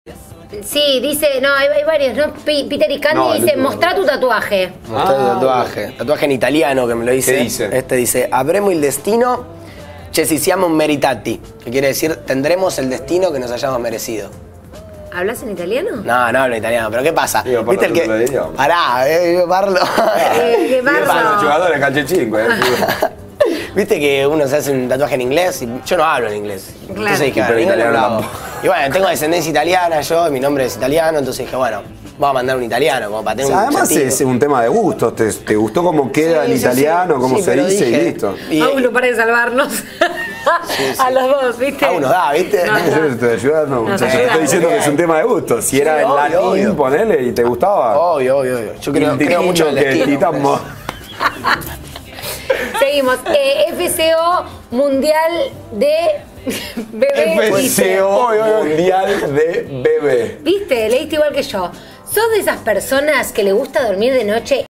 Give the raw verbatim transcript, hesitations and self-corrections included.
Sí, dice, no, hay, hay varios, ¿no? P Peter y Candy no, dice, mostrá tu tatuaje. Mostrá ah, tu tatuaje. Bueno. Tatuaje en italiano que me lo dice. ¿Qué dice? Este dice, avremo il destino, ci siamo meritati. Que quiere decir, tendremos el destino que nos hayamos merecido. ¿Hablas en italiano? No, no hablo italiano, pero ¿qué pasa? Io ¿Viste el que...? Pará, eh, parlo. Eh, che parlo. Io sono giocatore calcio cinque. Viste que uno se hace un tatuaje en inglés y yo no hablo en inglés. Claro. Entonces dije, pero italiano no. Y bueno, tengo descendencia italiana yo, mi nombre es italiano, entonces dije, bueno, vamos a mandar un italiano como para tener o sea, un además sentido. Es un tema de gustos, te, te gustó cómo queda sí, en sí, italiano, sí, cómo sí, se dice dije, y listo. Y, Paulo, para de salvarnos. Sí, sí. A los dos, ¿viste? A uno da, ¿viste? No, no. Yo te estoy ayudando, No, yo no, te estoy diciendo no, que es un tema de gustos. Si sí, era en obvio, latín, obvio. ponele, y te gustaba. Obvio, obvio, obvio. Yo creo, Y creo mucho en el que destino. quitamos. Seguimos. Eh, F C O Mundial de Bebé. F C O Mundial de Bebé. ¿Viste? Leíste igual que yo. ¿Sos de esas personas que le gusta dormir de noche